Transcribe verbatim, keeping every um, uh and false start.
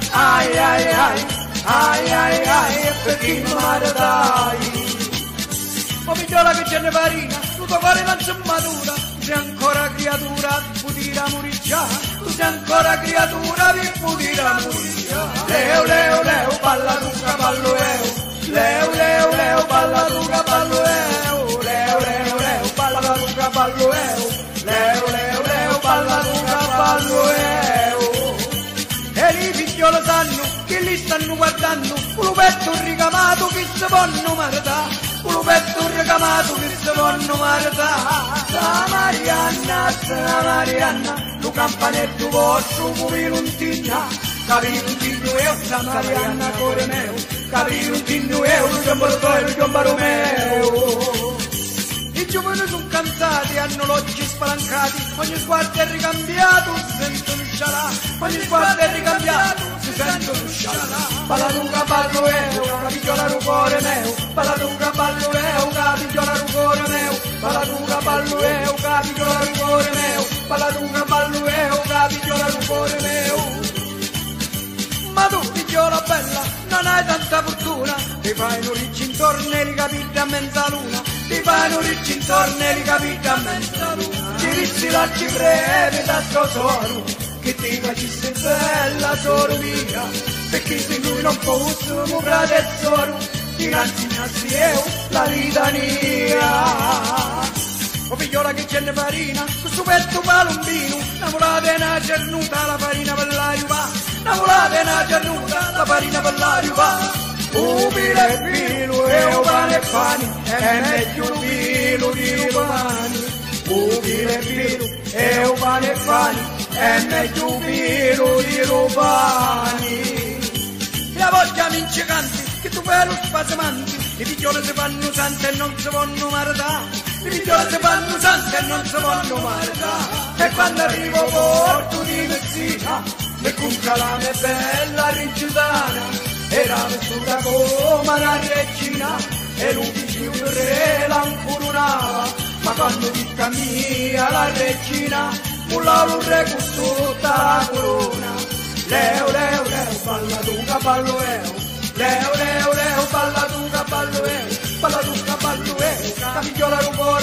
ai ai ai, ai ai ai, e per chi non mi dai. O figliola che c'è ne farina, tu tuo cuore non c'è matura, tu sei ancora creatura, vi putira muriccia, tu sei ancora creatura, vi putira muriccia. Leo, leo, leo, balla tu cavallo eo, leo, leo, leo, balla tu cavallo eo, leo, leo, leo, balla tu cavallo eo, leo, leo, leo, balla tu cavallo eo. E i figlioli sanno che li stanno guardando, un lupetto ricamato che si vanno maritare, un lupetto ricamato che si vanno maritare. Sa Marianna, sa Marianna, tu campanetto vostro, come non tinna, capire un tinno io, sa Marianna, cuore mio, capire un tinno io, lo giambaro tuo, lo giambaro mio. I giovani sono cansati, hanno l'occhi spalancati, ogni sguardo è ricambiato, si sentono scialà, ogni sguardo è ricambiato, si sentono scialà. Balla tu cavallo eo, capigliola il cuore mio, balla tu cavallo eo, capigliola il cuore mio, balla tu cavallo eo, capigliola il cuore mio, balla tu cavallo eo, capigliola il cuore mio. Ma tu, figliola bella, non hai tanta fortuna, ti fai un ricci intorno e li capiti a mezza luna, ti fai un ricci intorno e li capiti a mezza luna. Ti rissi la cibreve da tesoro, che ti facesse bella soro mia, perché se lui non fosse un fratello, ti insegnassi io la litania. O figliola che c'è ne farina, questo petto palombino, innamorata una cernuta, la farina per la riva, innamorata una cernuta, la farina per la riva. Ubile e filo e o pane e pani, è meglio un filo di romani. Ubile e filo e o pane e pani, è meglio un filo di romani. La voglia mincecanti, che tu fai lo spasamanti, i figlioli si fanno santi e non si vanno maritare. I figlioli si fanno santi e non si vanno maritare. E quando arrivo a Porto di Messina, e con calame bella rigidana, era vissuta come una regina, e l'ufficio del re la incoronava. Ma quando dica mia la regina, mullava un re con tutta la corona. Leo, leo, leo, balla tu cavallo eo, leo, leo, leo, balla tu cavallo eo, balla tu cavallo eo, capigliola un po'